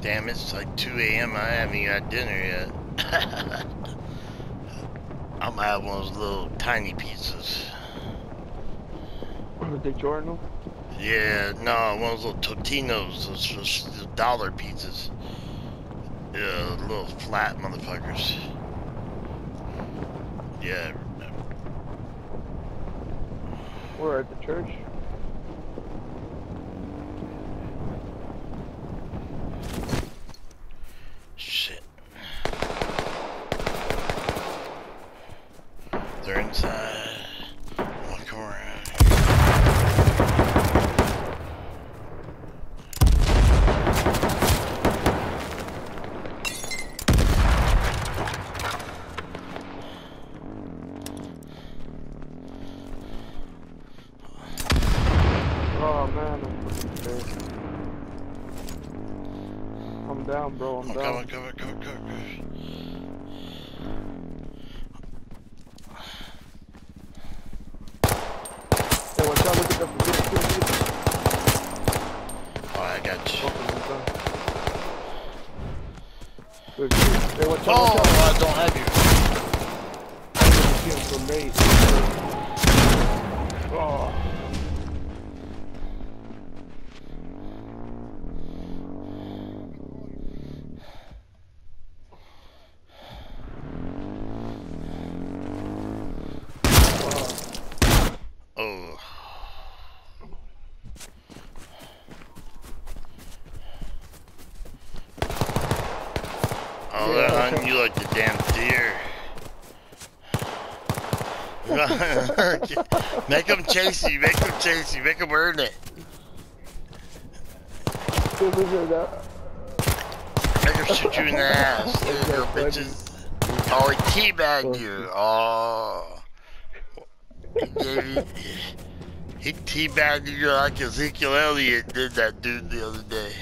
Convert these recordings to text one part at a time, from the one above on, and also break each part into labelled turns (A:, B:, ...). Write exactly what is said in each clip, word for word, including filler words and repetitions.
A: Damn, it's like two A M I haven't even had dinner yet. I'm gonna have one of those little tiny pizzas.
B: The Giorno?
A: Yeah, no, one of those little Totinos, those, those dollar pizzas. Yeah, little flat motherfuckers. Yeah.
B: We're at the church.
A: Shit. They're inside. Walk around.
B: Oh man, I'm fucking scared. I'm down, bro. I'm
A: Oh,
B: down.
A: come on, come on, come on, come on.
B: Hey, watch out! Look at the look at the look at the-
A: Oh, I got you.
B: Good, good. Hey, watch out!
A: Oh,
B: Watch out!
A: I don't have you.
B: I didn't see him so late. Oh.
A: Oh. Oh, they're hunting you like the damn deer. Make them chase you, make them chase you, make them earn it. Make them shoot you in the ass. There you go, bitches. Oh, he teabagged you. Oh. He gave you, he teabagged you like Ezekiel Elliott did that dude the other day.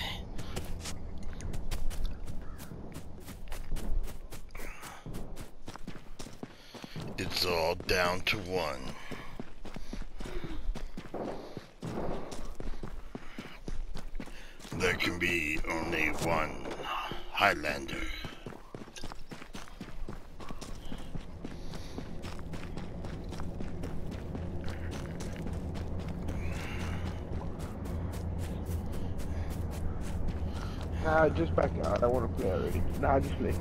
A: It's all down to one. There can be only one Highlander.
B: Nah, just back out. I want to play already. Nah, just play.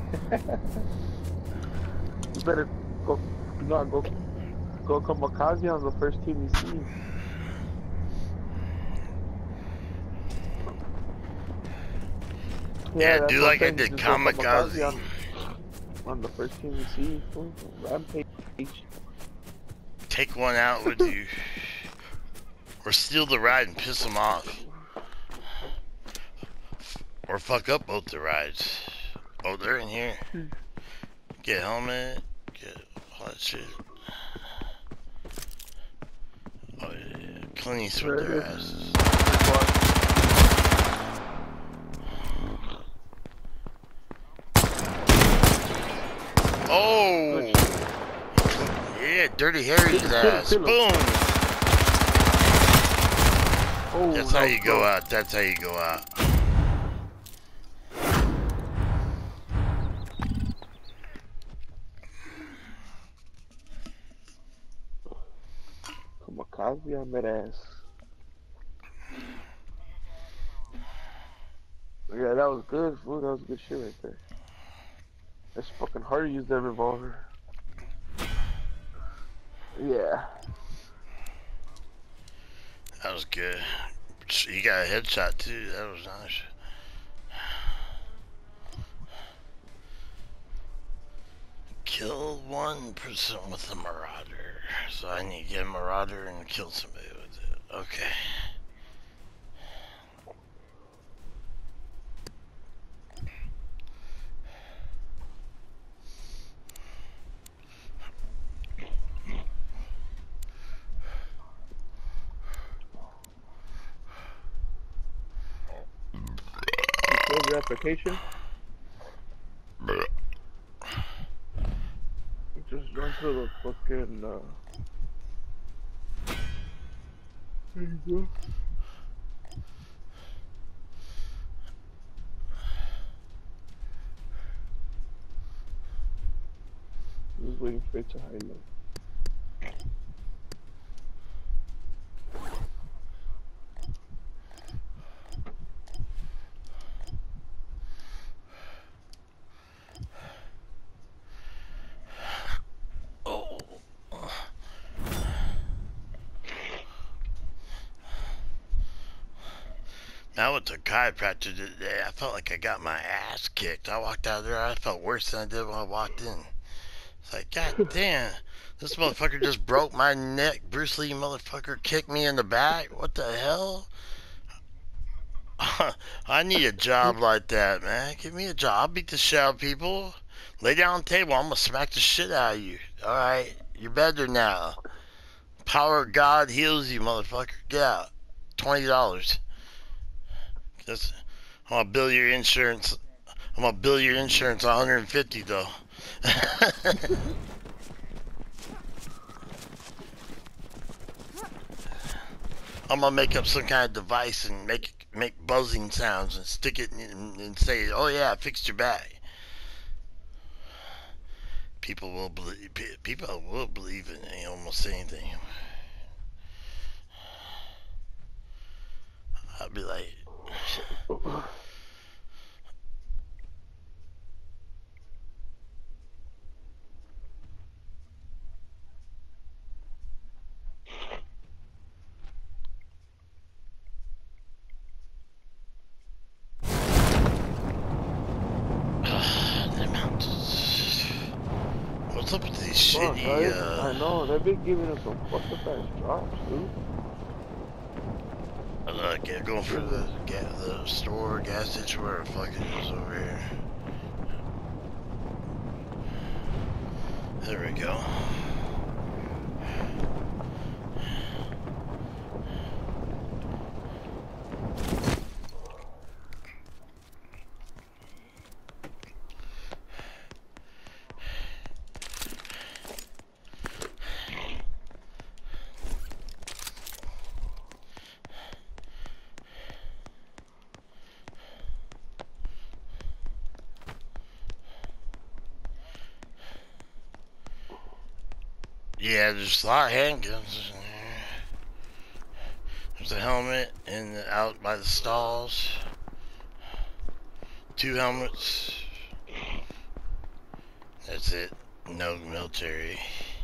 B: You better go, not go, go kamikaze on the first team you see.
A: Yeah,
B: that's
A: do
B: what
A: like
B: I'm
A: I
B: saying,
A: did,
B: just go
A: kamikaze.
B: on, on the first team you see. Ooh, Rampage.
A: Take one out with you. Or steal the ride and piss them off. Or fuck up both the rides. Oh, they're in here. Get helmet. Get all that shit. Oh, yeah. Clint with their asses. Oh! Yeah, Dirty Harry's ass. Boom!
B: Oh,
A: That's how you go out. That's how you go out.
B: Kamikaze on that ass. Yeah, that was good, fool. That was good shit right there. That's fucking hard to use that revolver. Yeah.
A: That was good. You got a headshot too. That was nice. Kill one person with a Marauder. So I need to get a Marauder and kill somebody with it. Okay.
B: Your application? Just run through the fucking, uh... There you go. was waiting for it to highlight.
A: I went to a chiropractor today. I felt like I got my ass kicked. I walked out of there. I felt worse than I did when I walked in. It's like, God damn. This motherfucker just broke my neck. Bruce Lee motherfucker kicked me in the back. What the hell? I need a job like that, man. Give me a job. I'll beat the shit out of people. Lay down on the table. I'm going to smack the shit out of you. All right? You're better now. Power of God heals you, motherfucker. Get out. twenty dollars. That's, I'm gonna bill your insurance. I'm gonna bill your insurance one hundred fifty though. I'm gonna make up some kind of device and make make buzzing sounds and stick it in and say, "Oh yeah, I fixed your back." People will believe. People will believe in almost anything. I'll be like. What's up with these shitty,
B: guys,
A: uh...
B: I know, they've been giving us some fucked up ass drops, dude.
A: Uh, get going for the, ga the store, gas station, where the fuck it is over here. There we go. Yeah, there's a lot of handguns in there. There's a helmet in the, out by the stalls. Two helmets. That's it. No military.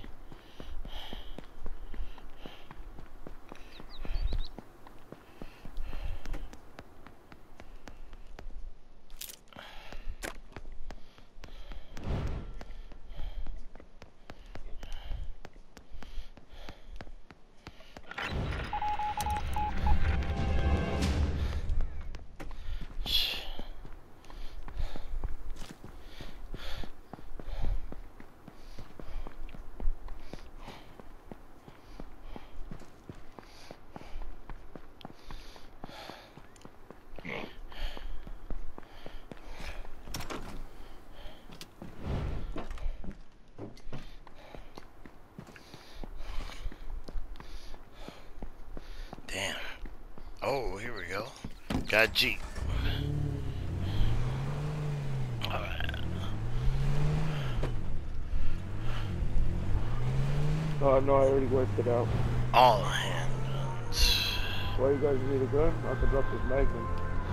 A: Damn. Oh, here we go. Got a Jeep. Alright.
B: Oh, no, I already worked it out.
A: All handguns.
B: Why you guys need a gun? I could drop this Magnum.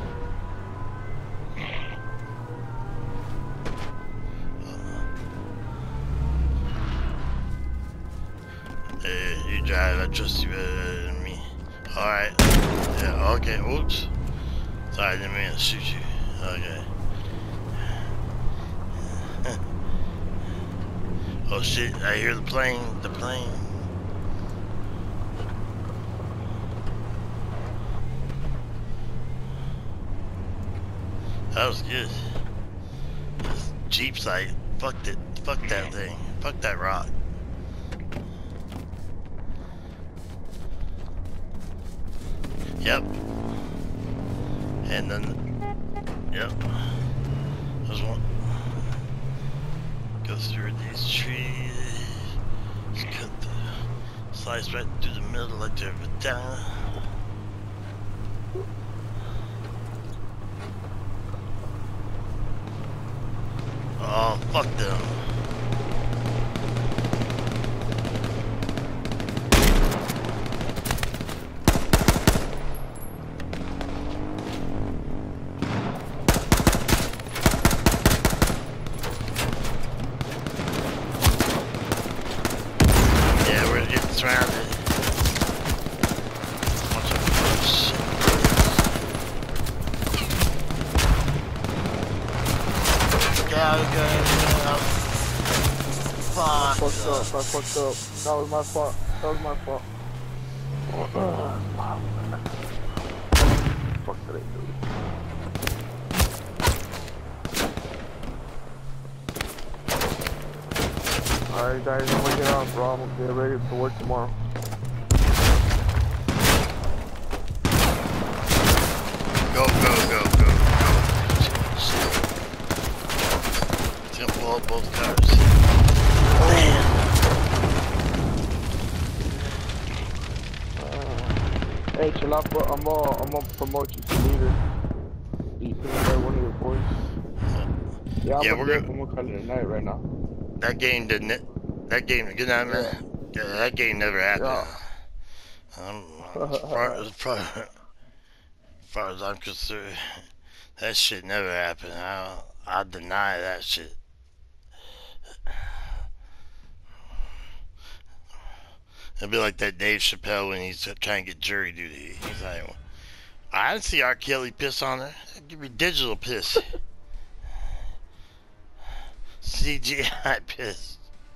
A: Hey, you drive. I trust you better than me. Alright. Yeah, okay. Oops. Sorry, I didn't mean to shoot you. Okay. Oh shit, I hear the plane. The plane. That was good. This Jeep's like, fucked it. Fuck that thing. Fuck that rock. Yep. And then, yep. There's one. Go through these trees. Just cut the slice right through the middle like they're down. Oh, fuck them. surrounded. Bunch of shit. Get out of here, get out. Fuck.
B: I fucked up, I fucked up. That was my fault. That was my fault. Fuck did I do? Alright guys, I'm gonna get off, bro. I'm gonna get ready for work tomorrow.
A: Go, go, go, go, go. It's gonna blow up both cars. Man.
B: Hey, chill out, bro. I'm gonna, I'm gonna promote you to leader. You can play one of your boys. Yeah, I'm
A: Yeah,
B: gonna
A: we're
B: dip.
A: gonna-
B: I'm gonna call it a night right now.
A: That game didn't. That game. Good night, man. Yeah, that game never happened.
B: Yeah.
A: Um, as, far, as, far, as far as I'm concerned, that shit never happened. I I deny that shit. It'd be like that Dave Chappelle when he's trying to get jury duty. He's like, I didn't see R. Kelly piss on her. Give me digital piss. C G I piss.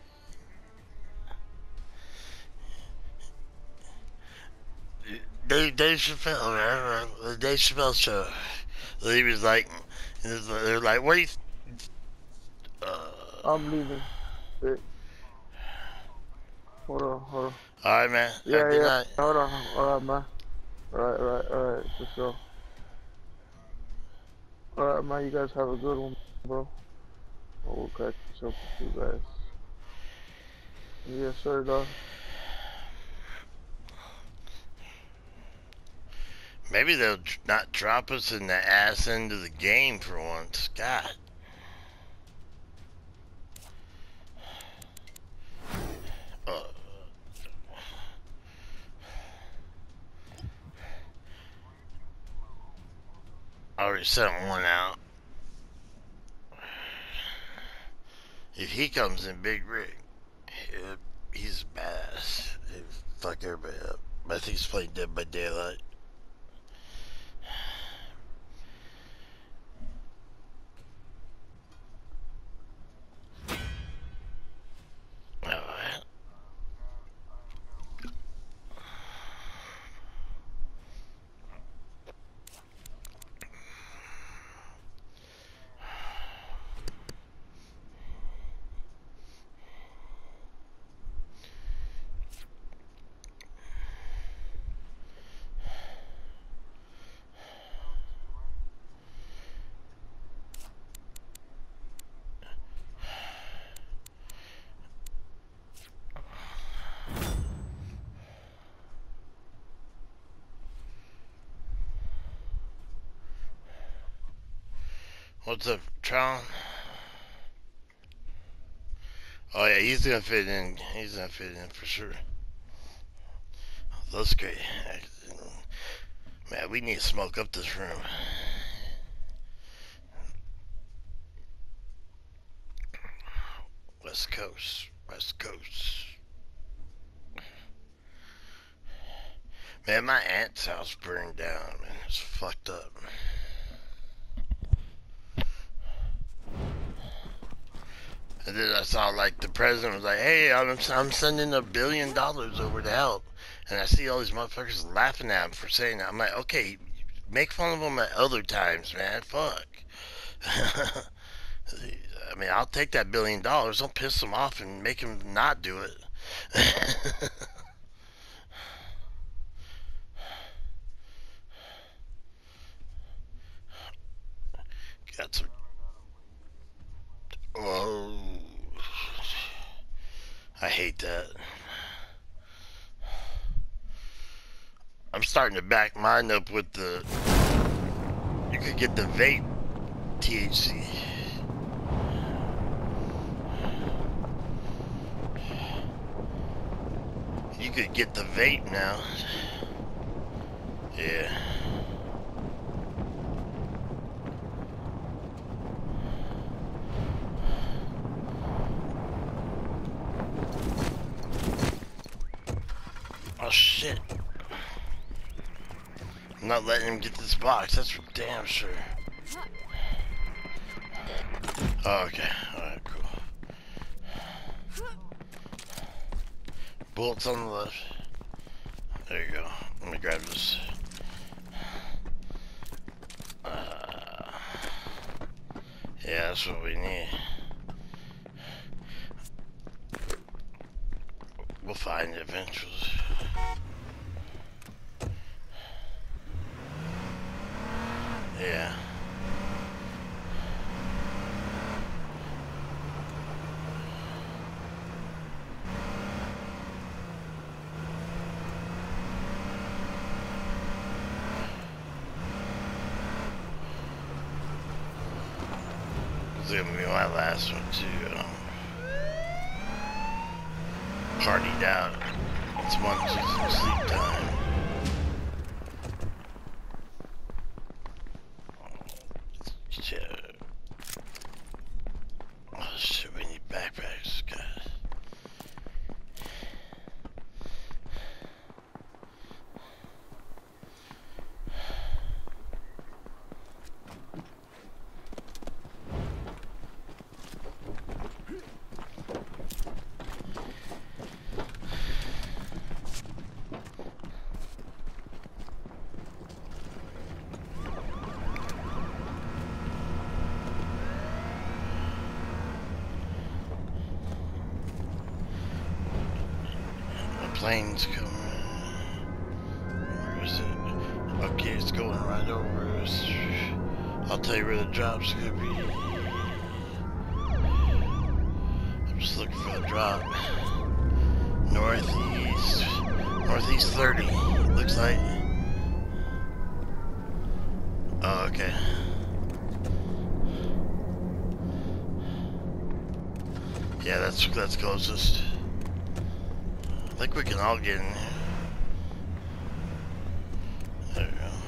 A: Dave, Dave Chappelle, man, the Dave Chappelle show. He was like, they're like, what do you? Uh,
B: I'm leaving. Wait. Hold on, hold on.
A: all right, man.
B: Yeah,
A: Good
B: yeah.
A: night.
B: Hold on. Alright, man. Alright, alright, alright. For sure. Alright, man. You guys have a good one, bro. I will catch up with you guys. Yes, sir, dog.
A: Maybe they'll not drop us in the ass end of the game for once. God. Uh, I already sent one out. If he comes in Big Rig, he's badass. He'll fuck everybody up. I think he's playing Dead by Daylight. Alright. What's up, Tron? Oh yeah, he's gonna fit in. He's gonna fit in for sure. That's great. Man, we need to smoke up this room. West Coast. West Coast. Man, my aunt's house burned down, man. It's fucked up. And then I saw, like, the president was like, hey, I'm, I'm sending a billion dollars over to help. And I see all these motherfuckers laughing at him for saying that. I'm like, okay, make fun of them at other times, man. Fuck. I mean, I'll take that billion dollars. Don't piss them off and make them not do it. Got some... Oh, I hate that. I'm starting to back mine up with the, you could get the vape T H C. You could get the vape now. Yeah. Oh shit. I'm not letting him get this box, that's for damn sure. Oh, okay, alright, cool. Bullets on the left. There you go. Let me grab this. Uh, yeah, that's what we need. We'll find it eventually. Yeah. This is gonna be my last one too. Um, partied out. It's one sleep time. Shit. Oh shit, we need backpacks, guys. Planes coming. Where is it? Okay, it's going right over us. I'll tell you where the drop's gonna be. I'm just looking for the drop. Northeast. Northeast thirty. Looks like. Oh, okay. Yeah, that's that's closest. I think we can all get in here. There we go.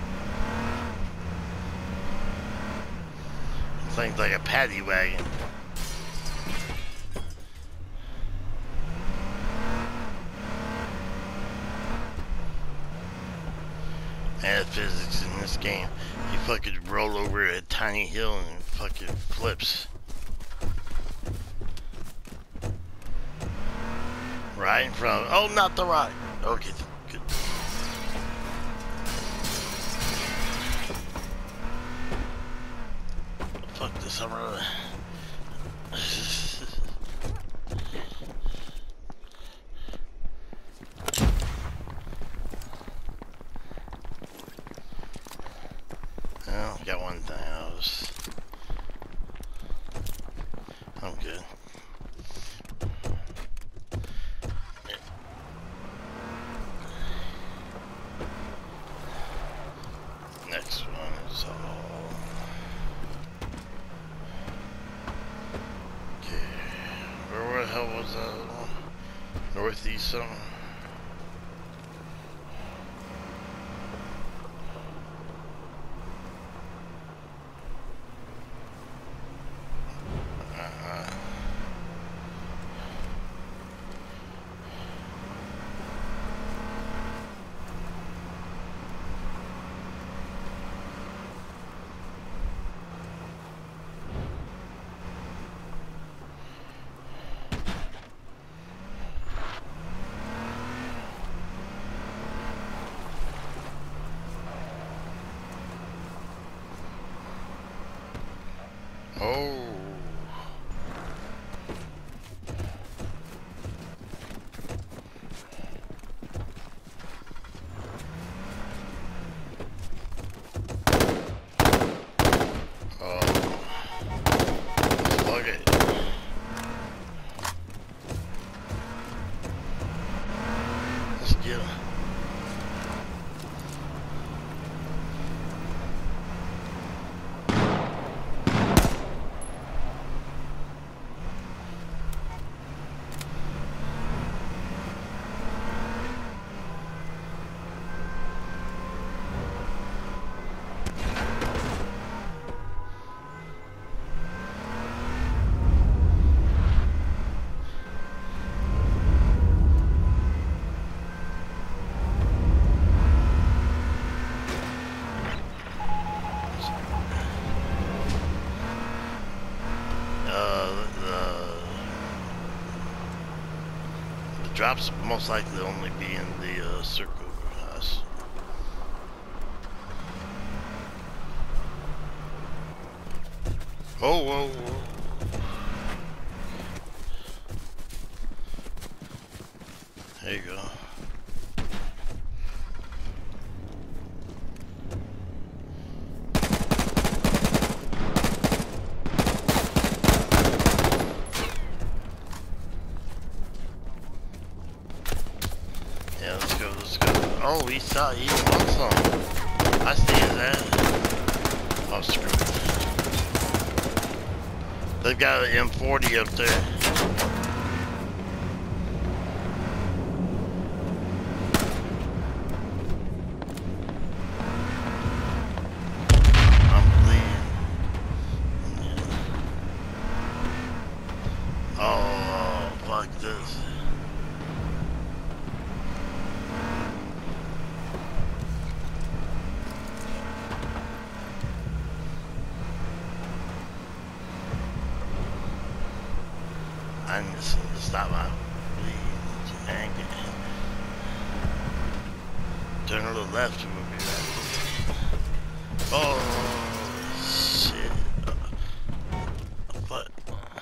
A: Thing's like a paddy wagon. And the physics in this game. You fucking roll over a tiny hill and it fucking flips. Right in front of, oh, not the right. Okay, good. Fuck this, I'm running. Well, got one thing. I was, I'm good. Next one is all. Okay. Where, where the hell was that one? Northeast something? Uh-huh. Oh. Oh. Let's plug it. Let's get him. drops most likely only be in the uh, circle house. Oh, whoa, whoa. There you go. Yeah, let's go, let's go. Oh, he saw, he wants some. I see his ass. Oh, screw it. They've got an M forty up there. I'm bleeding. Oh, fuck this. I need to stop my bleeding and get turn a little left and we'll be right. Oh shit. But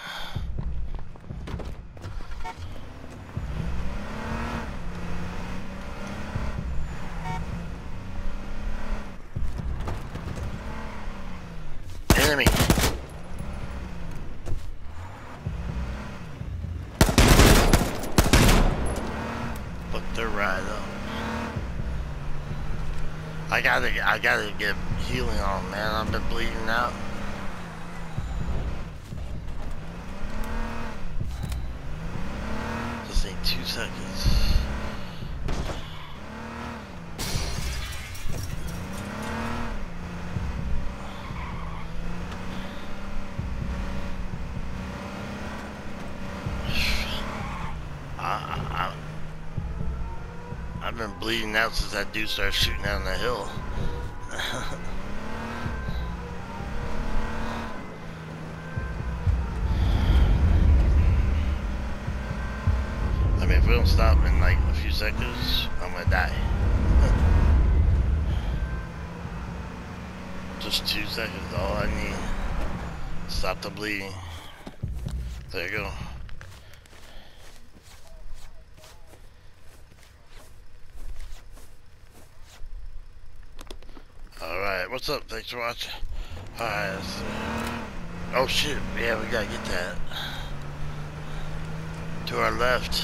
A: enemy. They're right up. I gotta, I gotta get healing on, man. I've been bleeding out. Just need two seconds. I, I, I've been bleeding out since that dude started shooting down the hill. I mean, if we don't stop in like a few seconds, I'm gonna die. Just two seconds, all I need. Stop the bleeding. There you go. Alright, what's up? Thanks for watching. Alright, let's see. Oh shit, yeah, we gotta get that. To our left.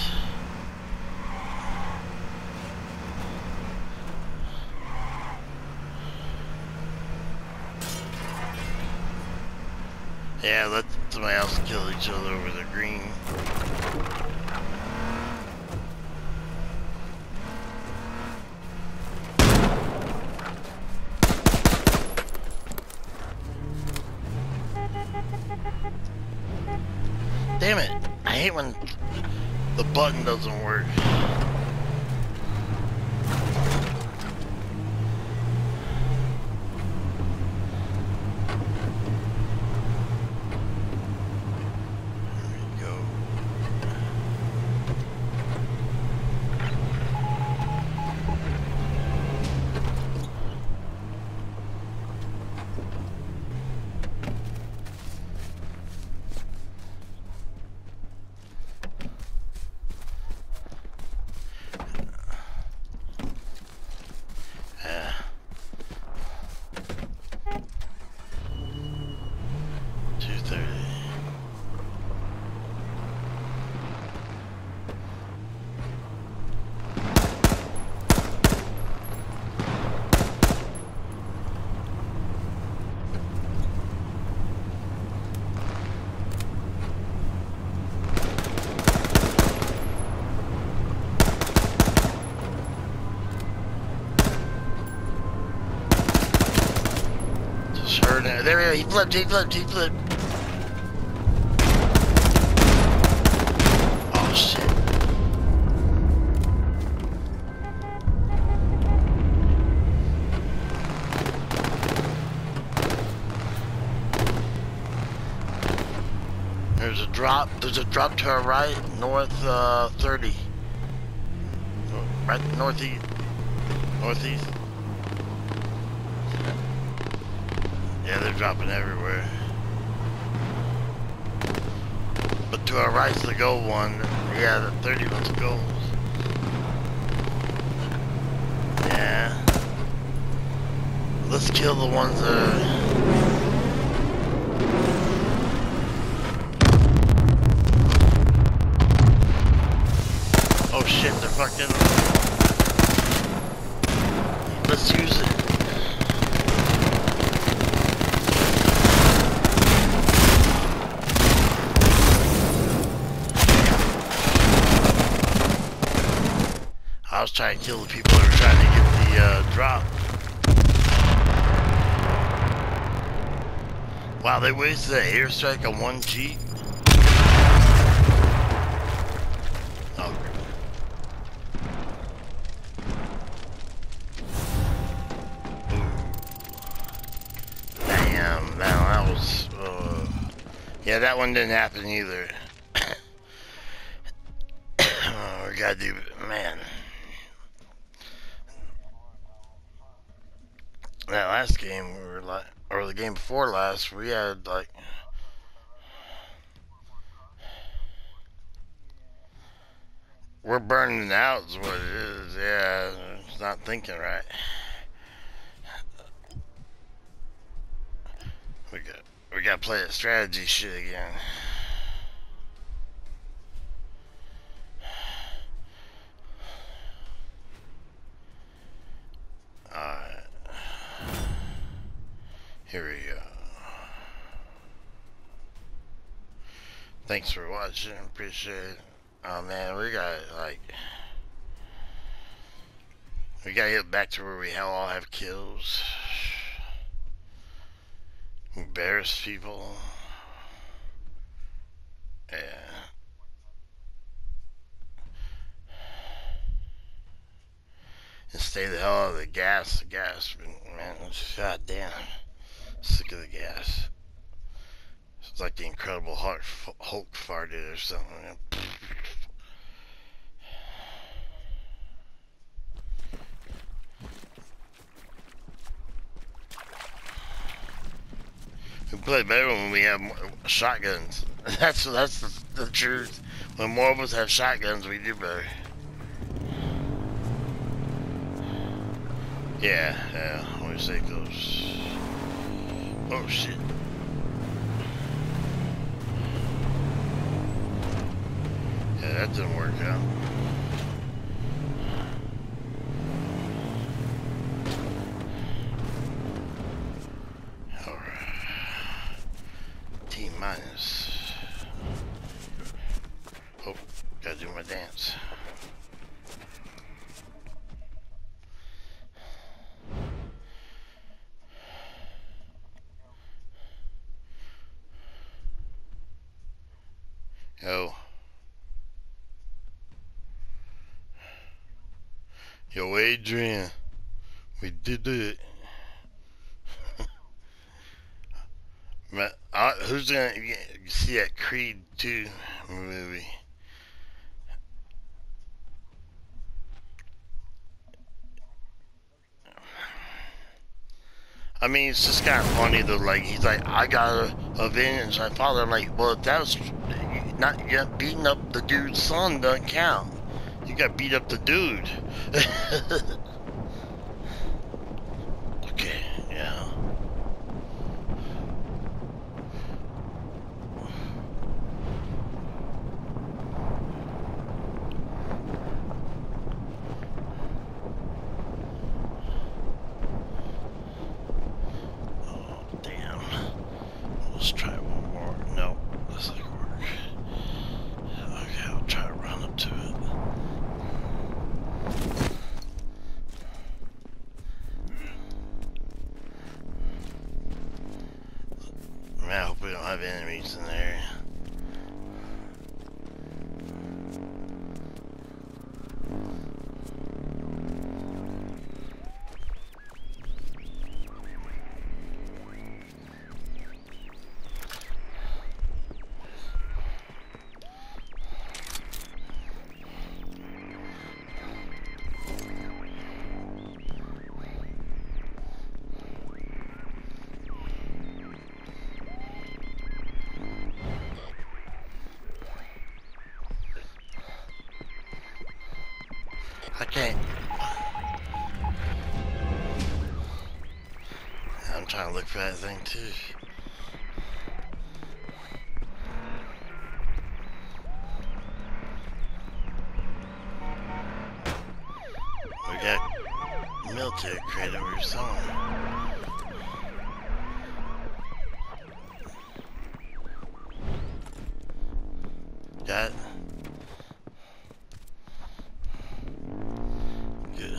A: Yeah, let somebody else kill each other over the green. Damn it, I hate when the button doesn't work. There we go, he flipped, he flipped, he flipped. Oh shit. There's a drop, there's a drop to our right, north uh, thirty. right northeast. Northeast. Yeah, they're dropping everywhere. But to our right's the gold one. Yeah, the thirty one's gold. Yeah. Let's kill the ones that are... Oh shit, they're fucking... Let's use it. I was trying to kill the people that were trying to get the uh, drop. Wow, they wasted an airstrike on one Jeep. Oh. Damn, man, that was... Uh... Yeah, that one didn't happen either. Oh, we gotta do... Man. That last game, we were like... Or the game before last, we had like... We're burning out is what it is, yeah. It's not thinking right. We got, we got to play that strategy shit again. Alright. Here we go. Thanks for watching. Appreciate it. Oh man, we got like we gotta get back to where we all have kills. Embarrass people. Yeah. And stay the hell out of the gas. The gas, man. God damn. Sick of the gas. It's like the Incredible Hulk, Hulk farted or something. We play better when we have more shotguns. That's that's the, the truth. When more of us have shotguns, we do better. Yeah, yeah. Let me take those. Oh shit. Yeah, that didn't work out. Alright. T minus. Oh, gotta do my dance. Yo. Yo, Adrian. We did it. Man, I, who's gonna see that Creed two movie? I mean, it's just kind of funny though. Like he's like, I gotta avenge my father. I'm like, well, that was not you beating up the dude's son doesn't count. You got beat up the dude. Okay, yeah. Oh, damn. Let's try one more. No, that's not gonna work. Okay, I'll try to run up to it. Man, I hope we don't have enemies in there. I can't. I'm trying to look for that thing too. We got military crate over here somewhere. Got it. Good.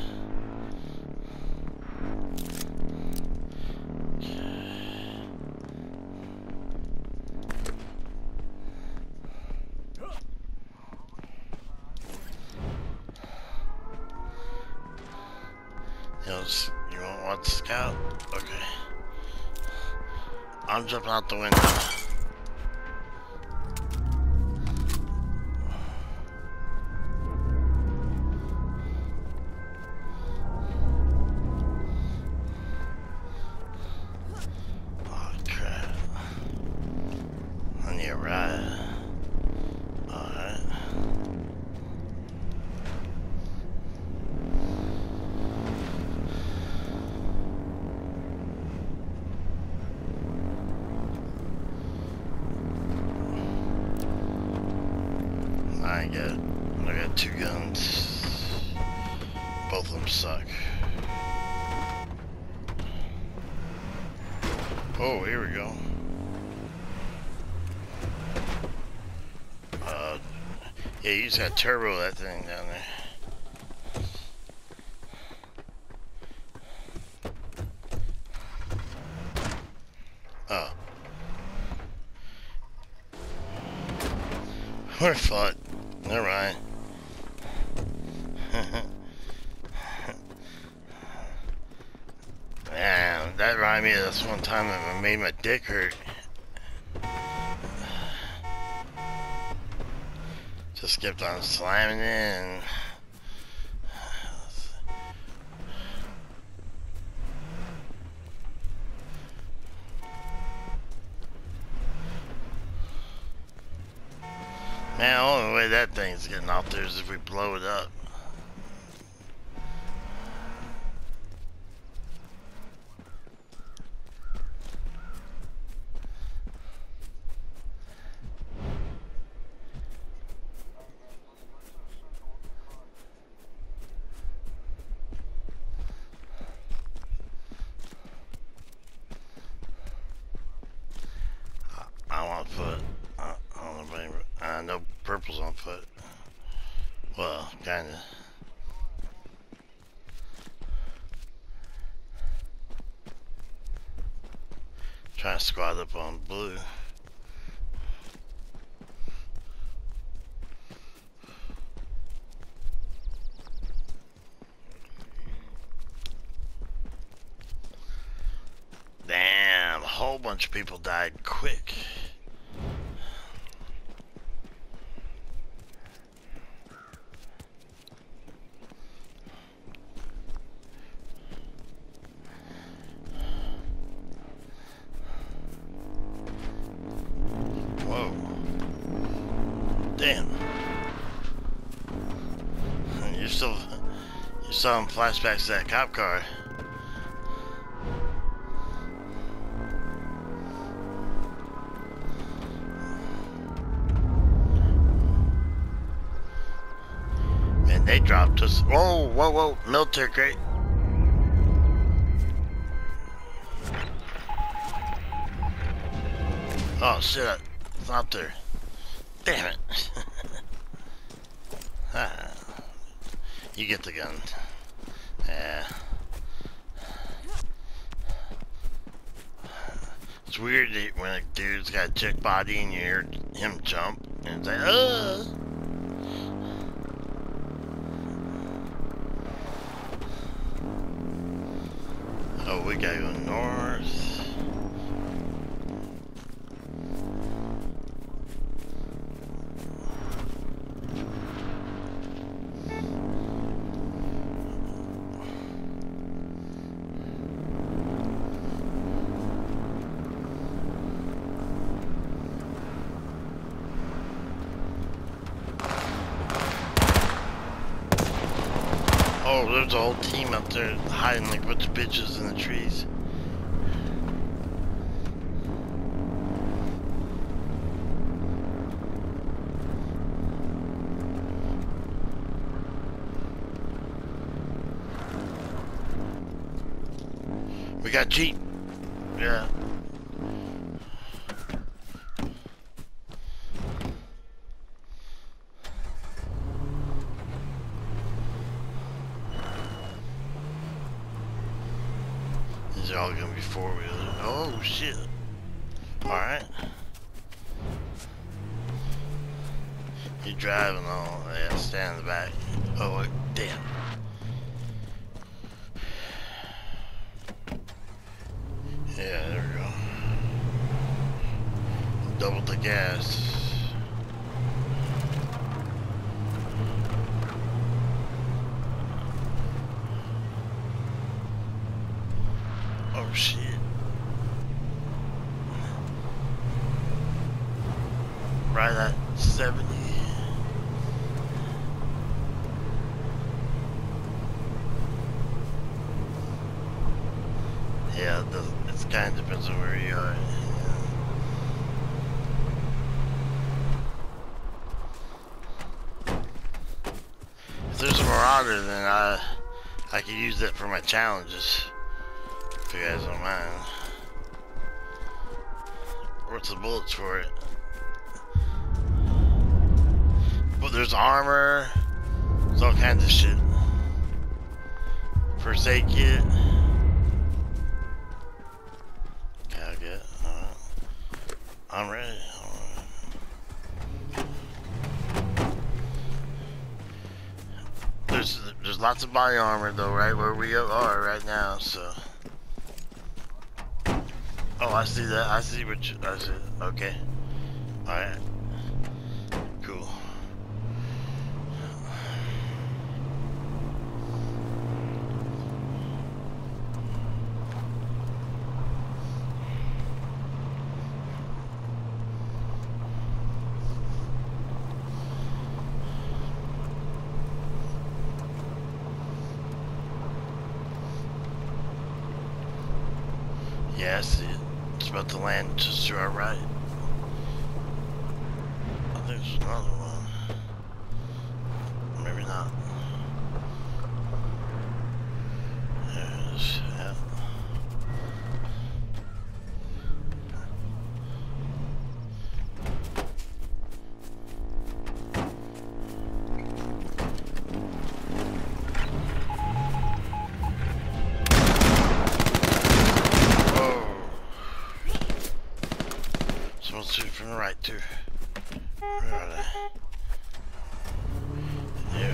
A: You know, you won't want to scout? Okay. I'm jumping out the window. Oh crap. I need a ride. Alright. I got, I got two guns. Both of them suck. Oh, here we go. Uh, yeah, you just got turbo that thing down there. Oh. We're fucked. Never mind. Man, that reminded me of this one time that I made my dick hurt. Just kept on slamming it and... Man, the only way that thing's getting out there is if we blow it up. I want foot. I don't know if anybody, I know purple's on foot. Well, kinda. Trying to squat up on blue. Damn, a whole bunch of people died quick. Whoa. Damn. You're still, you saw him flashbacks to that cop car. Man, they dropped us. Whoa, whoa, whoa, military crate. Oh shit, it's not there. Damn it. Ah, you get the gun. Yeah. It's weird that when a dude's got a chick body and you hear him jump and it's like, uh Oh, we gotta go north. Oh, there's a whole team up there hiding like a bunch of bitches in the trees. We got Jeep. Yeah. These are all gonna be four wheelers. Oh shit. Alright. You driving on, yeah, stand in the back. Oh wait, damn. Yeah, there we go. Double the gas. Oh shit. Right at seventy. Yeah, it does. It kind of depends on where you are. If there's a Marauder, then I I could use that for my challenges. If you guys don't mind. What's the bullets for it? But there's armor. There's all kinds of shit. First aid kit. I'm ready. There's there's lots of body armor though, right where we are right now. So. Oh, I see that. I see what you. I see. Okay. All right. Cool. Yeah, I see it. It's about to land just to our right. I think there's another one. Maybe not. There it is. Yeah. Shoot from the right too. Where are they? Yeah.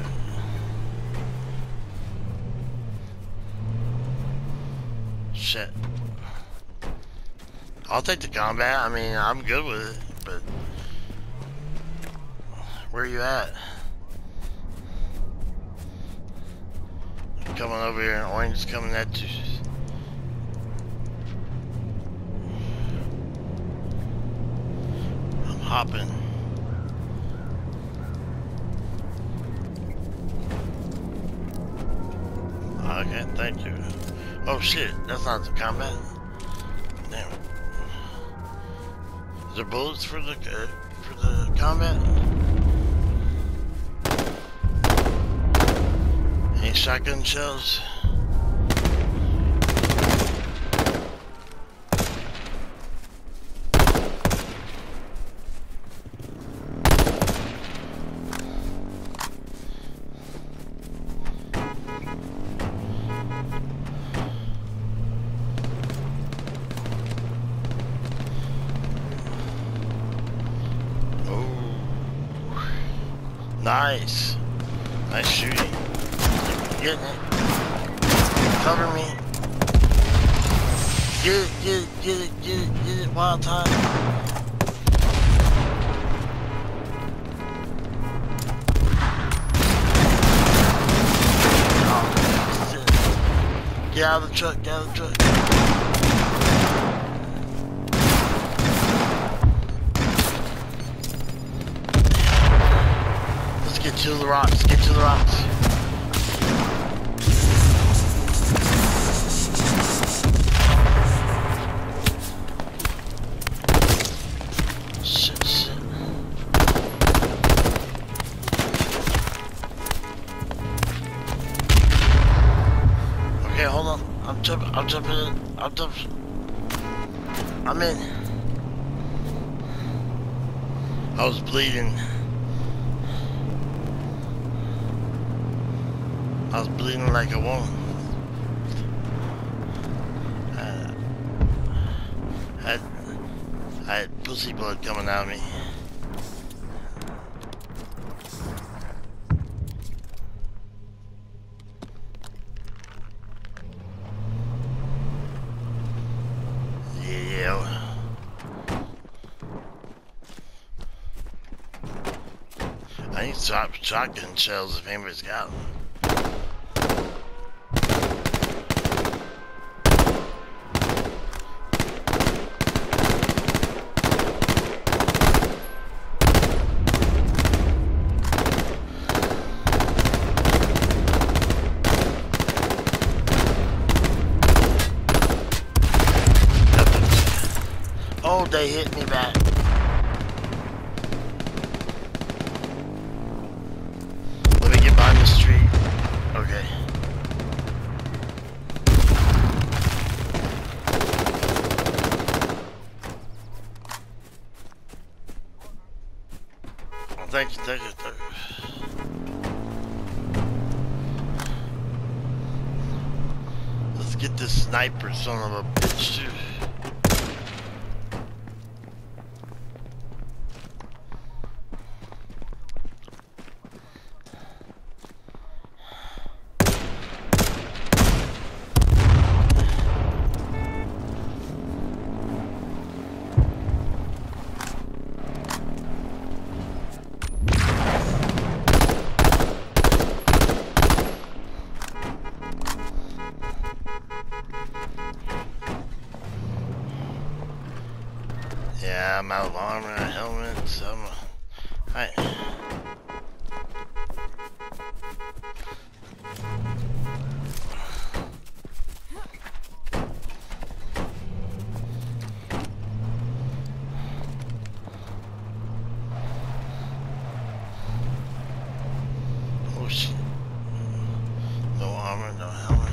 A: Shit. I'll take the combat. I mean, I'm good with it, but where are you at? I'm coming over here, and orange is coming at you. Hopping. Okay, thank you. Oh shit, that's not the combat. Damn it. Is there bullets for the uh, for the combat? Any shotgun shells? Nice. Nice shooting. Getting it. Cover me. Get it, get it, get it, get it, get it, wild time. Oh, shit. Get out of the truck, get out of the truck. Get to the rocks, get to the rocks. I'm jumping, I'm jumping in, I'm jumping. I'm in. I was bleeding. I was bleeding like a woman. Uh, I, had, I had pussy blood coming out of me. Yeah. I need shot, shotgun shells if anybody's got them. Oh, they hit me back. Let me get behind the street. Okay. Well, thank you, thank you, thank you. Let's get this sniper son of a bitch too. Yeah, I'm out of armor and helmet, so I'm... Alright. Oh shit. No armor, no helmet.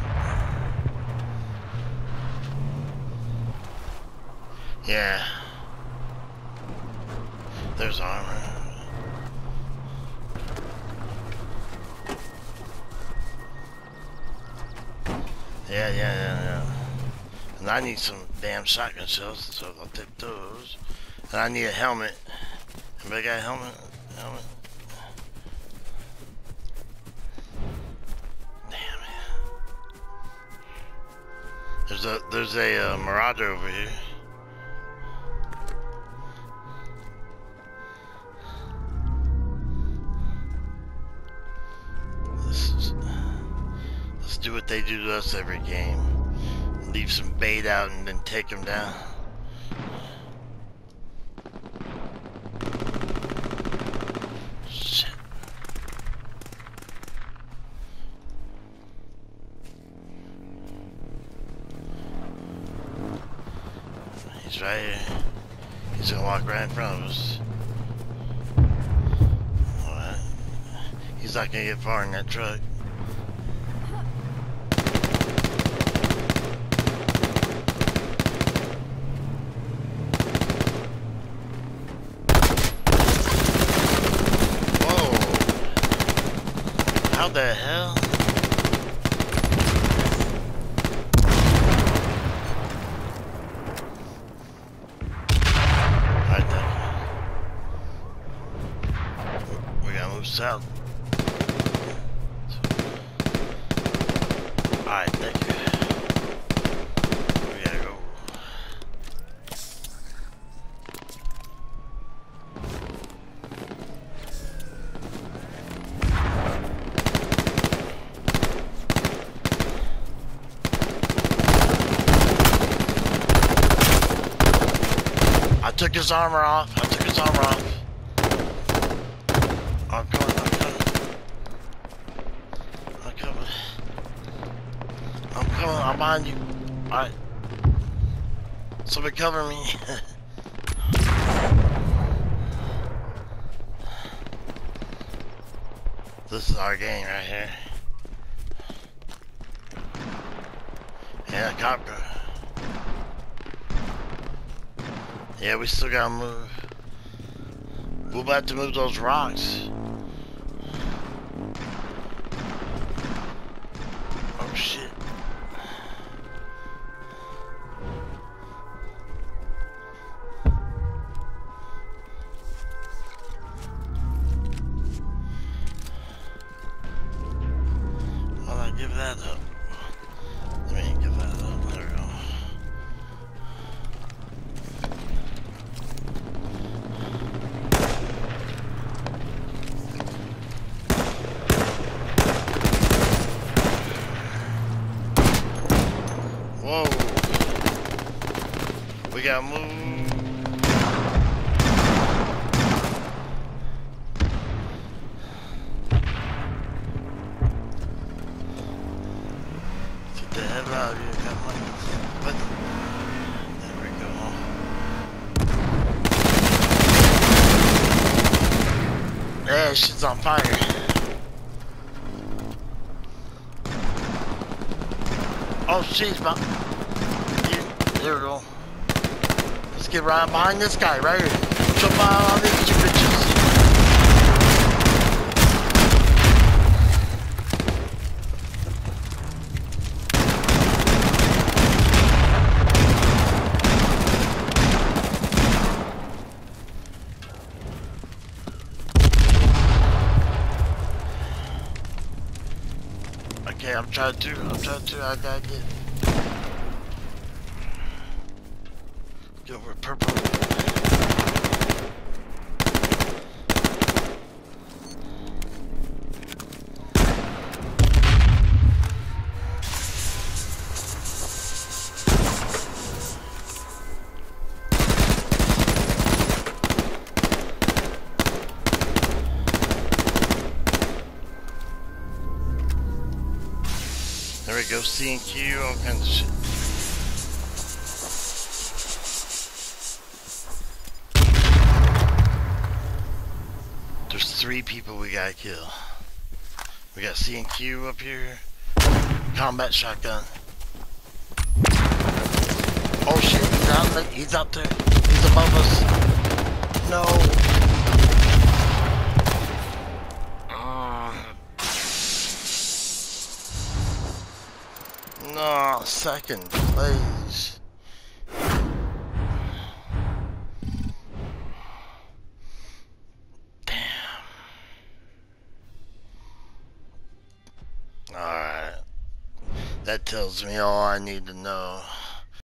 A: Yeah. There's armor. Yeah, yeah, yeah, yeah. And I need some damn shotgun shells, so I'll take those. And I need a helmet. Anybody got a helmet? Helmet? Damn it. There's a there's a uh, Marauder over here. Do what they do to us every game. Leave some bait out and then take them down. Shit. He's right here. He's gonna walk right in front of us. Alright. He's not gonna get far in that truck. How the hell? Right there. We gotta move south. Alright, thank you. We gotta go. I took his armor off. I took his armor off. I'm coming. I'm coming. I'm coming. I'm coming. I'm behind you. Alright. Somebody cover me. This is our game right here. Yeah, cop car. Yeah, we still gotta move. We're about to move those rocks. Oh shit. Well, I give that up. Let me give that up. There we go. Whoa. We gotta move. Get the hell out of here. Got my... What? There we go. Yeah, shit's on fire. Oh, jeez, man. There we go. Let's get right behind this guy right here. Jump out on these two bitches. Okay, I'm trying to, I'm trying to, I gotta get. Get over purple. There we go, C and Q, all kinds of shit. There's three people we gotta kill. We got C and Q up here. Combat shotgun. Oh shit, he's out there. He's out there. He's above us. No. No, second place. Damn. Alright. That tells me all I need to know.